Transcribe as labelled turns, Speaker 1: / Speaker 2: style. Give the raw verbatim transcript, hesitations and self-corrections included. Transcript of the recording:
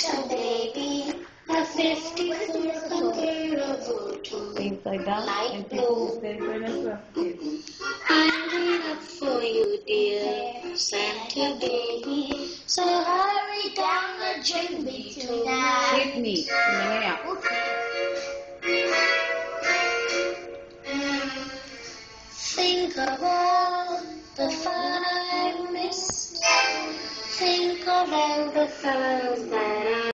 Speaker 1: Santa baby, a fifty-foot convertible to
Speaker 2: Things like that,
Speaker 1: light
Speaker 2: and people
Speaker 1: blue.
Speaker 2: will stay very nice to
Speaker 1: I'm waiting up for you, dear Santa baby. So hurry down the chimney tonight.
Speaker 2: Hit me. Yeah.
Speaker 1: Think of all the fun I missed. Think of all the fun that I